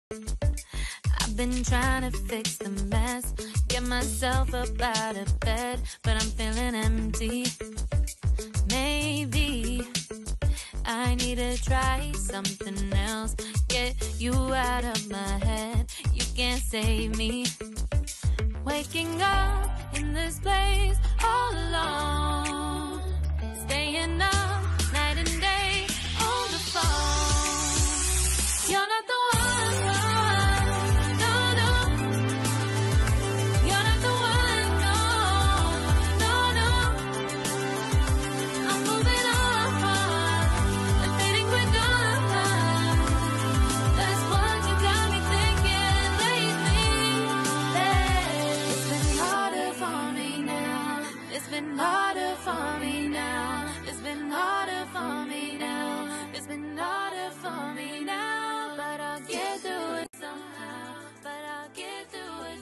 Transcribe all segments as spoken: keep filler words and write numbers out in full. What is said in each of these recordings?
I've been trying to fix the mess, get myself up out of bed, but I'm feeling empty. Maybe I need to try something else, get you out of my head. You can't save me. Waking up in this place all alone, staying up night and day on the phone. You're not the one, no, no. You're not the one, no, no, no. I'm moving on and fading quicker. That's what you got me thinking lately. It's been harder for me now. It's been harder for me now. It's been harder for me now. It's been harder for me now. But I'll get through it somehow. But I'll get through it.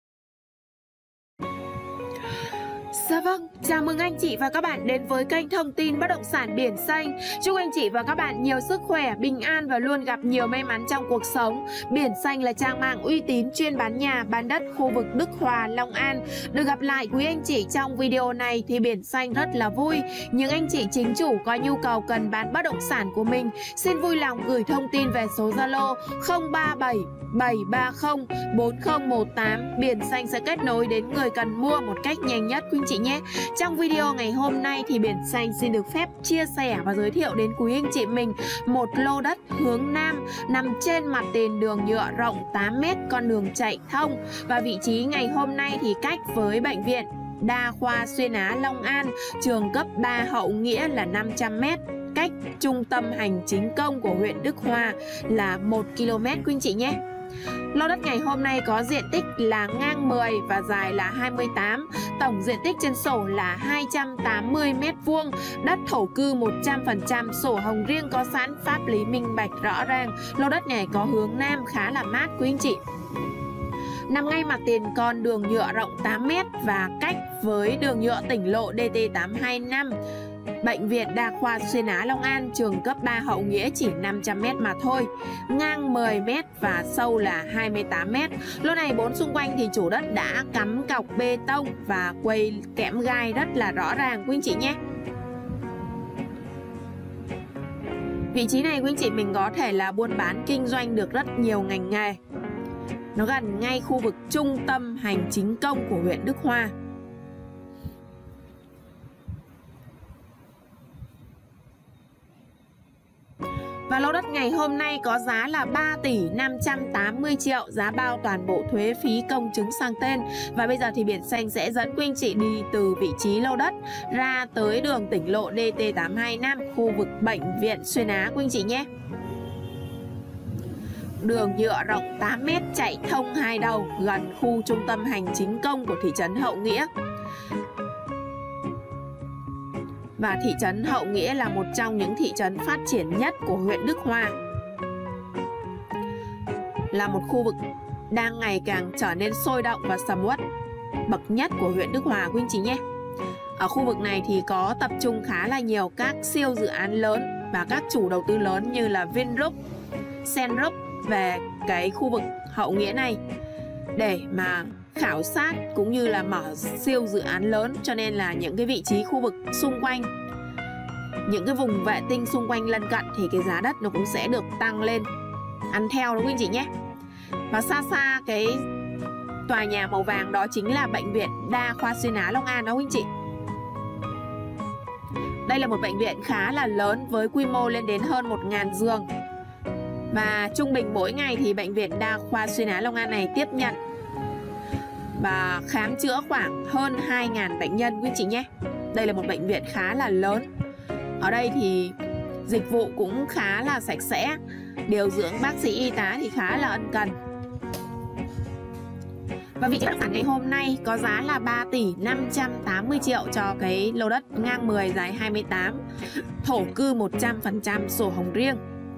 Dạ vâng, chào mừng anh chị và các bạn đến với kênh thông tin bất động sản Biển Xanh. Chúc anh chị và các bạn nhiều sức khỏe, bình an và luôn gặp nhiều may mắn trong cuộc sống. Biển Xanh là trang mạng uy tín chuyên bán nhà, bán đất khu vực Đức Hòa, Long An. Được gặp lại quý anh chị trong video này thì Biển Xanh rất là vui. Những anh chị chính chủ có nhu cầu cần bán bất động sản của mình, xin vui lòng gửi thông tin về số Zalo không ba bảy bảy ba không bốn không một tám. Biển Xanh sẽ kết nối đến người cần mua một cách nhanh nhất quý anh chị nhé. Trong video ngày hôm nay thì Biển Xanh xin được phép chia sẻ và giới thiệu đến quý anh chị mình một lô đất hướng Nam nằm trên mặt tiền đường nhựa rộng tám mét, con đường chạy thông. Và vị trí ngày hôm nay thì cách với bệnh viện Đa khoa Xuyên Á Long An, trường cấp ba Hậu Nghĩa là năm trăm mét. Cách trung tâm hành chính công của huyện Đức Hòa là một ki lô mét quý anh chị nhé. Lô đất ngày hôm nay có diện tích là ngang mười và dài là hai mươi tám. Tổng diện tích trên sổ là hai trăm tám mươi mét vuông. Đất thổ cư một trăm phần trăm, sổ hồng riêng có sẵn, pháp lý minh bạch rõ ràng. Lô đất này có hướng Nam khá là mát quý anh chị. Nằm ngay mặt tiền con đường nhựa rộng tám mét và cách với đường nhựa tỉnh lộ D T tám hai năm. Bệnh viện Đa khoa Xuyên Á Long An, trường cấp ba Hậu Nghĩa chỉ năm trăm mét mà thôi. Ngang mười mét và sâu là hai mươi tám mét. Lô này bốn xung quanh thì chủ đất đã cắm cọc bê tông và quây kẽm gai rất là rõ ràng quý anh chị nhé. Vị trí này quý anh chị mình có thể là buôn bán kinh doanh được rất nhiều ngành nghề. Nó gần ngay khu vực trung tâm hành chính công của huyện Đức Hòa. Và lô đất ngày hôm nay có giá là ba tỷ năm trăm tám mươi triệu, giá bao toàn bộ thuế phí công chứng sang tên. Và bây giờ thì Biển Xanh sẽ dẫn quý anh chị đi từ vị trí lô đất ra tới đường tỉnh lộ D T tám hai năm, khu vực bệnh viện Xuyên Á quý anh chị nhé. Đường nhựa rộng tám mét chạy thông hai đầu, gần khu trung tâm hành chính công của thị trấn Hậu Nghĩa. Và thị trấn Hậu Nghĩa là một trong những thị trấn phát triển nhất của huyện Đức Hòa. Là một khu vực đang ngày càng trở nên sôi động và sầm uất bậc nhất của huyện Đức Hòa quý anh chị nhé. Ở khu vực này thì có tập trung khá là nhiều các siêu dự án lớn và các chủ đầu tư lớn như là Vingroup, Senroup về cái khu vực Hậu Nghĩa này để mà khảo sát cũng như là mở siêu dự án lớn, cho nên là những cái vị trí khu vực xung quanh, những cái vùng vệ tinh xung quanh lân cận thì cái giá đất nó cũng sẽ được tăng lên ăn theo đó quý anh chị nhé. Và xa xa cái tòa nhà màu vàng đó chính là bệnh viện Đa khoa Xuyên Á Long An đó quý anh chị. Đây là một bệnh viện khá là lớn với quy mô lên đến hơn một nghìn giường. Và trung bình mỗi ngày thì bệnh viện Đa khoa Xuyên Á Long An này tiếp nhận và khám chữa khoảng hơn hai nghìn bệnh nhân quý anh chị nhé. Đây là một bệnh viện khá là lớn. Ở đây thì dịch vụ cũng khá là sạch sẽ, điều dưỡng bác sĩ y tá thì khá là ân cần. Và vị trí bất động sản ngày hôm nay có giá là ba tỷ năm trăm tám mươi triệu cho cái lô đất ngang mười dài hai mươi tám, thổ cư một trăm phần trăm, sổ hồng riêng.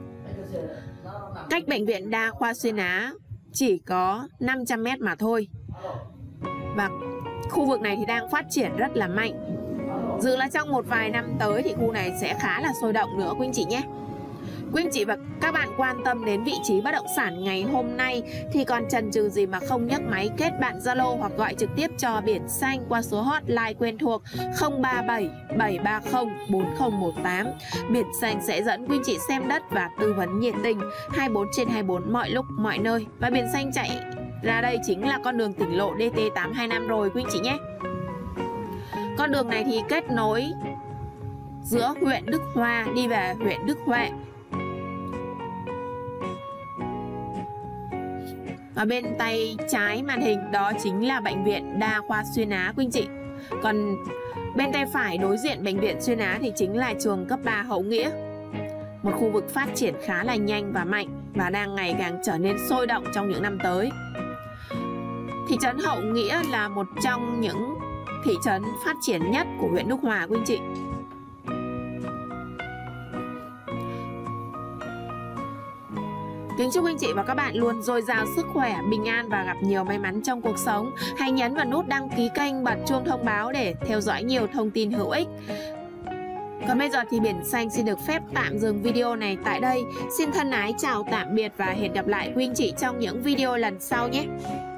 Cách bệnh viện Đa khoa Xuyên Á chỉ có năm trăm mét mà thôi. Và khu vực này thì đang phát triển rất là mạnh. Dự là trong một vài năm tới thì khu này sẽ khá là sôi động nữa quý anh chị nhé. Quý anh chị và các bạn quan tâm đến vị trí bất động sản ngày hôm nay thì còn chần chừ gì mà không nhấc máy kết bạn Zalo hoặc gọi trực tiếp cho Biển Xanh qua số hotline quen thuộc không ba bảy bảy ba không bốn không một tám. Biển Xanh sẽ dẫn quý anh chị xem đất và tư vấn nhiệt tình hai mươi bốn trên hai mươi bốn mọi lúc mọi nơi. Và Biển Xanh chạy ra đây chính là con đường tỉnh lộ D T tám hai năm rồi quý anh chị nhé. Con đường này thì kết nối giữa huyện Đức Hòa đi về huyện Đức Huệ. Ở bên tay trái màn hình đó chính là Bệnh viện Đa khoa Xuyên Á quý anh chị. Còn bên tay phải đối diện Bệnh viện Xuyên Á thì chính là trường cấp ba Hậu Nghĩa. Một khu vực phát triển khá là nhanh và mạnh và đang ngày càng trở nên sôi động trong những năm tới. Thị trấn Hậu Nghĩa là một trong những thị trấn phát triển nhất của huyện Đức Hòa quý anh chị. Kính chúc anh chị và các bạn luôn dồi dào sức khỏe, bình an và gặp nhiều may mắn trong cuộc sống. Hãy nhấn vào nút đăng ký kênh, bật chuông thông báo để theo dõi nhiều thông tin hữu ích. Còn bây giờ thì Biển Xanh xin được phép tạm dừng video này tại đây. Xin thân ái chào tạm biệt và hẹn gặp lại quý anh chị trong những video lần sau nhé.